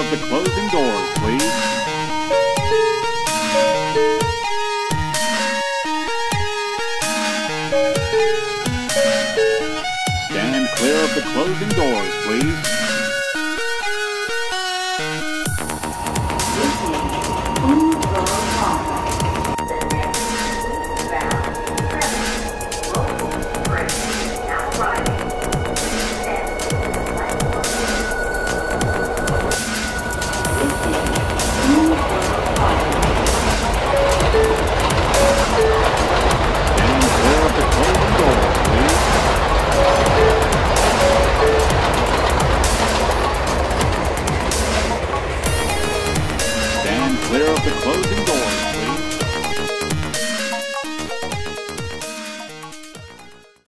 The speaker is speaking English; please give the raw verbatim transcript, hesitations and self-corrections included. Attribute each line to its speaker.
Speaker 1: of the closing doors, please. Stand clear of the closing doors, please. Clear of the closing door.